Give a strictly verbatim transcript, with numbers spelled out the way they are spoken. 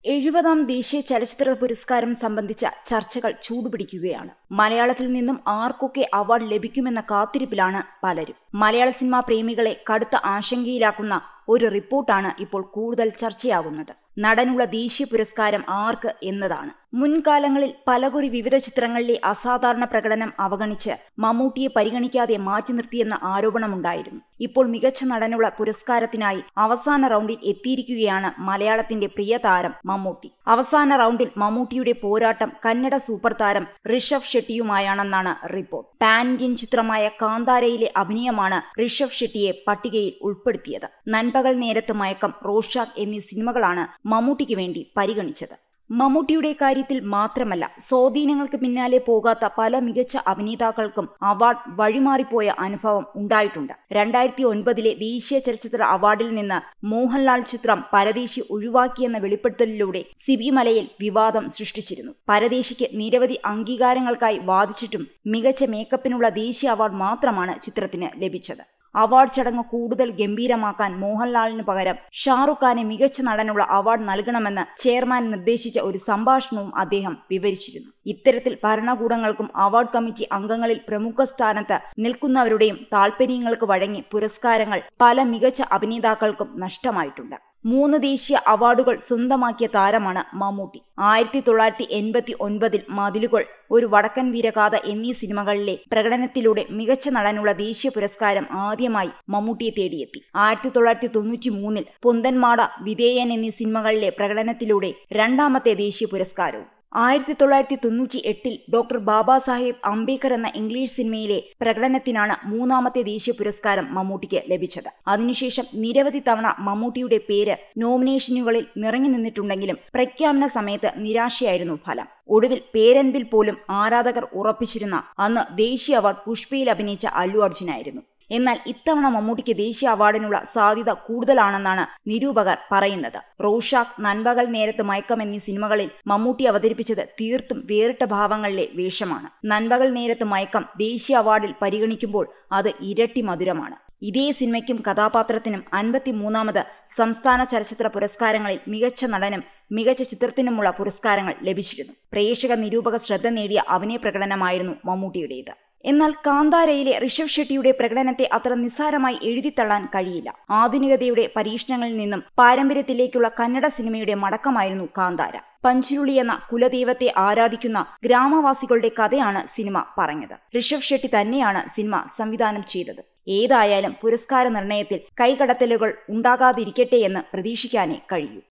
എഴുപതാം ദേശീയ ചലച്ചിത്ര പുരസ്കാരം സംബന്ധിച്ച ചർച്ചകൾ ചൂടുപിടിക്കുകയാണ്. മലയാളത്തിൽ നിന്നും ആർക്കൊക്കെ അവാർഡ് ലഭിക്കുമെന്ന കാത്തിരിപ്പിലാണ് പലരും. മലയാള സിനിമാ പ്രേമികളെ കടുത്ത ആശങ്കയിലാക്കുന്ന ഒരു റിപ്പോർട്ടാണ് ഇപ്പോൾ കൂടുതൽ ചർച്ചയാകുന്നത്. നടനുള്ള ദേശീയ പുരസ്കാരം ആർക്ക് എന്നതാണ്. മുൻകാലങ്ങളിൽ പലകുറി വിവിധ ചിത്രങ്ങളിലെ അസാധാരണ പ്രകടനം അവഗണിച്ച് മമ്മൂട്ടിയെ പരിഗണിക്കാതെ മാറ്റി നിർത്തിയെന്ന ആരോപണമുണ്ടായിരുന്നു. ഇപ്പോൾ മികച്ച നടനുള്ള പുരസ്കാരത്തിനായി അവസാന റൗണ്ടിൽ എത്തിയിരിക്കുകയാണ് മലയാളത്തിന്റെ പ്രിയ താരം മമ്മൂട്ടി. അവസാന റൗണ്ടിൽ മമ്മൂട്ടിയുടെ പോരാട്ടം കന്നഡ സൂപ്പർ താരം ഋഷഭ് ഷെട്ടിയുമായാണെന്നാണ് റിപ്പോർട്ട്. പാൻ ഇന്ത്യൻ ചിത്രമായ കാന്താരയിലെ അഭിനയമാണ് ഋഷഭ് ഷെട്ടിയെ പട്ടികയിൽ ഉൾപ്പെടുത്തിയത്. നൻപകൽ നേരത്ത് മയക്കം, റോഷാക്ക് എന്നീ സിനിമകളാണ് മമ്മൂട്ടിക്ക് വേണ്ടി പരിഗണിച്ചത്. മമ്മൂട്ടിയുടെ കാര്യത്തിൽ മാത്രമല്ല, സ്വാധീനങ്ങൾക്ക് പിന്നാലെ പോകാത്ത പല മികച്ച അഭിനേതാക്കൾക്കും അവാർഡ് വഴിമാറിപ്പോയ അനുഭവം ഉണ്ടായിട്ടുണ്ട്. രണ്ടായിരത്തി ഒൻപതിലെ ദേശീയ ചലച്ചിത്ര അവാർഡിൽ നിന്ന് മോഹൻലാൽ ചിത്രം പരദേശി ഒഴിവാക്കിയെന്ന വെളിപ്പെടുത്തലിലൂടെ സിബി മലയിൽ വിവാദം സൃഷ്ടിച്ചിരുന്നു. പരദേശിക്ക് നിരവധി അംഗീകാരങ്ങൾക്കായി വാദിച്ചിട്ടും മികച്ച മേക്കപ്പിനുള്ള ദേശീയ അവാർഡ് മാത്രമാണ് ചിത്രത്തിന് ലഭിച്ചത്. അവാർഡ് ചടങ്ങ് കൂടുതൽ ഗംഭീരമാക്കാൻ മോഹൻലാലിന് പകരം ഷാറുഖ് ഖാനെ മികച്ച നടനുള്ള അവാർഡ് നൽകണമെന്ന് ചെയർമാൻ നിർദ്ദേശിച്ച ഒരു സംഭാഷണവും അദ്ദേഹം വിവരിച്ചിരുന്നു. ഇത്തരത്തിൽ ഭരണകൂടങ്ങൾക്കും അവാർഡ് കമ്മിറ്റി അംഗങ്ങളിൽ പ്രമുഖ സ്ഥാനത്ത് നിൽക്കുന്നവരുടെയും താൽപര്യങ്ങൾക്ക് വഴങ്ങി പുരസ്കാരങ്ങൾ പല മികച്ച അഭിനേതാക്കൾക്കും നഷ്ടമായിട്ടുണ്ട്. മൂന്ന് ദേശീയ അവാർഡുകൾ സ്വന്തമാക്കിയ താരമാണ് മമ്മൂട്ടി. ആയിരത്തി തൊള്ളായിരത്തി എൺപത്തി ഒൻപതിൽ മതിലുകൾ, ഒരു വടക്കൻ വീരഗാഥ എന്നീ സിനിമകളിലെ പ്രകടനത്തിലൂടെ മികച്ച നടനുള്ള ദേശീയ പുരസ്കാരം ആദ്യമായി മമ്മൂട്ടിയെ തേടിയെത്തി. ആയിരത്തി തൊള്ളായിരത്തി തൊണ്ണൂറ്റി മൂന്നിൽ പൊന്തന്മാട, വിധേയൻ എന്നീ സിനിമകളിലെ പ്രകടനത്തിലൂടെ രണ്ടാമത്തെ ദേശീയ പുരസ്കാരവും. ആയിരത്തി തൊള്ളായിരത്തി തൊണ്ണൂറ്റി എട്ടിൽ ഡോക്ടർ ബാബാ സാഹേബ് അംബേദ്കർ എന്ന ഇംഗ്ലീഷ് സിനിമയിലെ പ്രകടനത്തിനാണ് മൂന്നാമത്തെ ദേശീയ പുരസ്കാരം മമ്മൂട്ടിക്ക് ലഭിച്ചത്. അതിനുശേഷം നിരവധി തവണ മമ്മൂട്ടിയുടെ പേര് നോമിനേഷനുകളിൽ നിറഞ്ഞു നിന്നിട്ടുണ്ടെങ്കിലും പ്രഖ്യാപന സമയത്ത് നിരാശയായിരുന്നു ഫലം. ഒടുവിൽ പേരൻപിൽ പോലും ആരാധകർ ഉറപ്പിച്ചിരുന്ന അന്ന് ദേശീയ അവാർഡ് പുഷ്പയിൽ അഭിനയിച്ച അല്ലു അർജുനായിരുന്നു. എന്നാൽ ഇത്തവണ മമ്മൂട്ടിക്ക് ദേശീയ അവാർഡിനുള്ള സാധ്യത കൂടുതലാണെന്നാണ് നിരൂപകർ പറയുന്നത്. റോഷാക്ക്, നൻപകൽ നേരത്ത് മയക്കം എന്നീ സിനിമകളിൽ മമ്മൂട്ടി അവതരിപ്പിച്ചത് തീർത്തും വേറിട്ട ഭാവങ്ങളിലെ വേഷമാണ്. നൻപകൽ നേരത്ത് മയക്കം ദേശീയ അവാർഡിൽ പരിഗണിക്കുമ്പോൾ അത് ഇരട്ടി മധുരമാണ്. ഇതേ സിനിമയ്ക്കും കഥാപാത്രത്തിനും അൻപത്തി മൂന്നാമത് സംസ്ഥാന ചലച്ചിത്ര പുരസ്കാരങ്ങളിൽ മികച്ച നടനും മികച്ച ചിത്രത്തിനുമുള്ള പുരസ്കാരങ്ങൾ ലഭിച്ചിരുന്നു. പ്രേക്ഷക നിരൂപക ശ്രദ്ധ നേടിയ അഭിനയ പ്രകടനമായിരുന്നു മമ്മൂട്ടിയുടേത്. എന്നാൽ കാന്താരയിലെ ഋഷഭ് ഷെട്ടിയുടെ പ്രകടനത്തെ അത്ര നിസ്സാരമായി എഴുതിത്തള്ളാൻ കഴിയില്ല. ആധുനികതയുടെ പരീക്ഷണങ്ങളിൽ നിന്നും പാരമ്പര്യത്തിലേക്കുള്ള കന്നഡ സിനിമയുടെ മടക്കമായിരുന്നു കാന്താര. പഞ്ചുരുളി എന്ന കുലദൈവത്തെ ആരാധിക്കുന്ന ഗ്രാമവാസികളുടെ കഥയാണ് സിനിമ പറഞ്ഞത്. ഋഷഭ് ഷെട്ടി തന്നെയാണ് സിനിമ സംവിധാനം ചെയ്തത്. ഏതായാലും പുരസ്കാര നിർണയത്തിൽ കൈകടത്തലുകൾ ഉണ്ടാകാതിരിക്കട്ടെ എന്ന് പ്രതീക്ഷിക്കാനേ കഴിയൂ.